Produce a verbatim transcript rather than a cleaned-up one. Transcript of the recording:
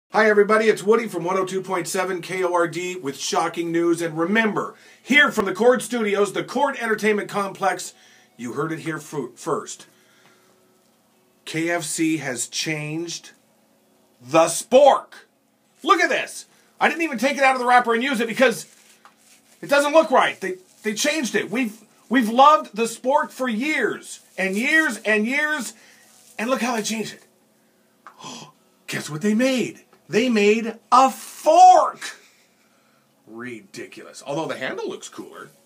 Hi everybody, it's Woody from one oh two point seven K O R D with shocking news. And remember, here from the Cord Studios, the Cord Entertainment Complex, you heard it here first. K F C has changed the Spork. Look at this. I didn't even take it out of the wrapper and use it because it doesn't look right. They they changed it. We've we've loved the Spork for years and years and years, and look how they changed it. Oh, guess what they made? They made a fork. Ridiculous. Although the handle looks cooler.